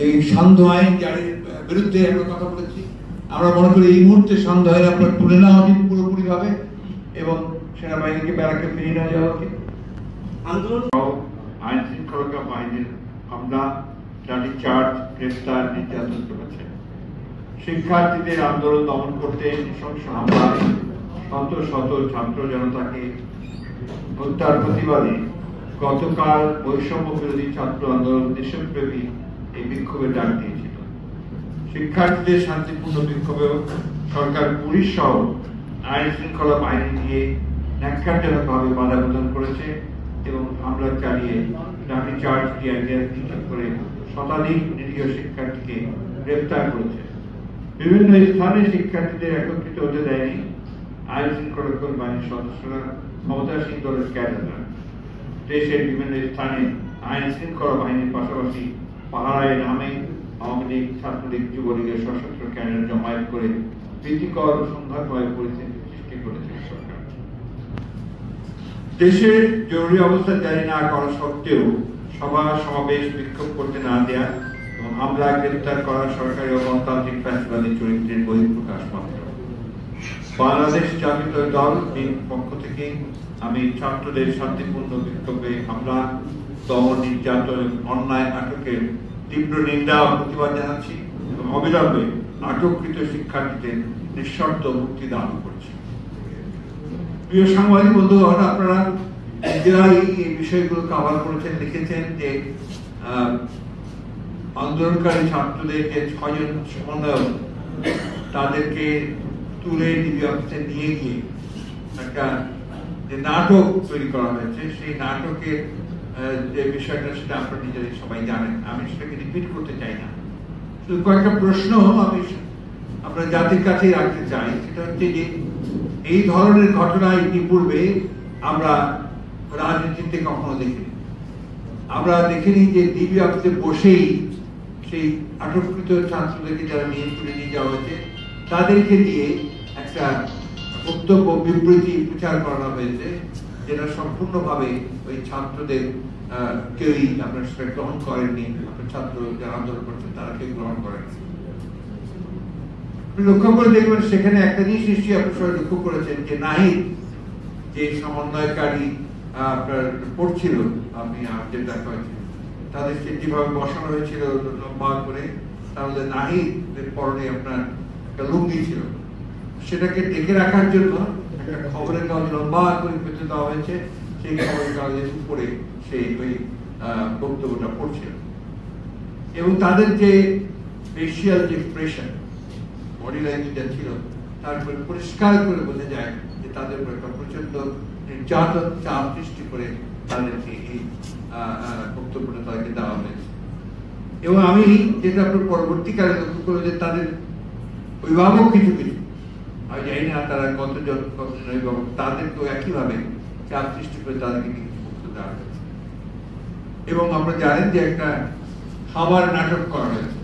এই সান্ধ্য আইন জারির বিরুদ্ধে আমরা কথা বলেছি। আমরা মনে করি এই মুহূর্তে সান্ধ্য আইন আপনার তুলে নেওয়া উচিত পুরোপুরি ভাবে এবং সেনাবাহিনীকে ব্যারাকে ফিরিয়ে নেওয়া যাওয়া উচিত। আন্দোলন আইন শৃঙ্খলা বাহিনীর হামলা, লাঠিচার্জ, গ্রেফতার, নির্যাতন চলেছে। শিক্ষার্থীদের আন্দোলন দমন করতে নৃশংস হামলায় শত শত ছাত্র জনতাকে হত্যার প্রতিবাদে গতকাল বৈষম্য বিরোধী ছাত্র আন্দোলন দেশব্যাপী এই বিক্ষোভের ডাক দিয়েছিল। শিক্ষার্থীদের শান্তিপূর্ণ বিক্ষোভেও সরকার পুলিশ সহ আইন শৃঙ্খলা বাহিনী দিয়ে ন্যাক্কারজনকভাবে বাধা প্রদান করেছে এবং হামলা চালিয়ে লাঠিচার্জ, টিয়ার গ্যাস নিক্ষেপ করে শতাধিক নিরীহ শিক্ষার্থীকে গ্রেফতার করেছে। বিভিন্ন স্থানে শিক্ষার্থীদের একত্রিত হতে দেয়নি আইন শৃঙ্খলা বাহিনীর সদস্যরা, ক্ষমতাসীন দলের ক্যাডাররা। দেশের বিভিন্ন স্থানে আইন শৃঙ্খলা বাহিনীর পাশাপাশি পাহারায় নামে আওয়ামী লীগ, ছাত্রলীগ, যুবলীগের সশস্ত্র ক্যাডার জমায়েত করে ভীতিকর সন্ধ্যাময় পরিস্থিতি সৃষ্টি করেছে সরকার। দেশের জরুরি অবস্থা জারি না করা সত্ত্বেও সভা সমাবেশ বিক্ষোভ করতে না দেয়া এবং হামলা, গ্রেফতার করা সরকারি ও গণতান্ত্রিক ফ্যাসিবাদী চরিত্রের বহিঃপ্রকাশ মাত্র। বাংলাদেশ জাতীয় দল পক্ষ থেকে আমি ছাত্রদের শান্তিপূর্ণ বিক্ষোভে হামলা, দমন, নির্যাতন, অন্যায় আটকের তীব্র নিন্দা ও প্রতিবাদ জানাচ্ছি এবং অবিলম্বে আটককৃত শিক্ষার্থীদের নিঃশর্ত মুক্তি দান করছি। প্রিয় সাংবাদিক বন্ধুগণ, আপনারা নিজেরাই এই বিষয়গুলো কভার করেছেন, লিখেছেন যে আন্দোলনকারী ছাত্রদের যে 6 জন সমন্বয়ক তাদেরকে তুলে ডিবি অফিসে নিয়ে গিয়ে একটা যে নাটক তৈরি করা হয়েছে, সেই নাটকের যে বিষয়টা সেটা আপনারা নিজেরাই সবাই জানেন। আমি সেটাকে রিপিট করতে চাই না, শুধু কয়েকটা প্রশ্ন আমি আপনার জাতির কাছে রাখতে চাই। সেটা হচ্ছে যে এই ধরনের ঘটনা ইতিপূর্বে আমরা রাজনীতিতে কখনো দেখিনি। আমরা দেখিনি যে ডিবি অফিসে বসেই সেই আটককৃত ছাত্রদেরকে যারা নিয়ে তুলে নিয়ে যাওয়া হয়েছে তাদেরকে দিয়ে একটা বক্তব্য, বিবৃতি প্রচার করা হয়েছে, যেটা সম্পূর্ণভাবে ওই ছাত্রদের কেউই আপনার সেটা গ্রহণ করেননি। আপনার ছাত্র যারা আন্দোলন করছেন তারা কেউ গ্রহণ করেননি। লক্ষ্য করে দেখবেন সেখানে একটা জিনিস নিশ্চয়ই আপনার সবাই লক্ষ্য করেছেন যে নাহিদ যে সমন্বয়কারী আপনার পড়ছিল, আপনি যেটা করেছেন তাদেরকে যেভাবে বসানো হয়েছিল লম্বা করে, তাহলে নাহিদের পরনে আপনার একটা লুঙ্গি ছিল, সেটাকে ডেকে রাখার জন্য একটা খবরের কাগজ লম্বা করে পেতে দেওয়া হয়েছে। সেই খবরের কাগজের উপরে সেই ওই বক্তব্যটা পড়ছিল এবং তাদের যে ফেশিয়াল যে এক্সপ্রেশন, বডি ল্যাঙ্গুয়েজ ছিল, তারপরে পরিষ্কার করে বোঝা যায় যে তাদের উপর একটা প্রচন্ড নির্যাতন, চাপ সৃষ্টি করে তাদেরকে এই বক্তব্যটা তাদেরকে দেওয়া হয়েছে। এবং আমি যেটা আপনার পরবর্তীকালে লক্ষ্য করবো যে তাদের অভিভাবক কিছু কিছু, আমি জানি না তারা কতজন অভিভাবক, তাদেরকেও একইভাবে চাপ সৃষ্টি করে তাদেরকে কিছু বক্তব্য দেওয়া হয়েছে। এবং আমরা জানেন যে একটা খাবার নাটক করা হয়েছে,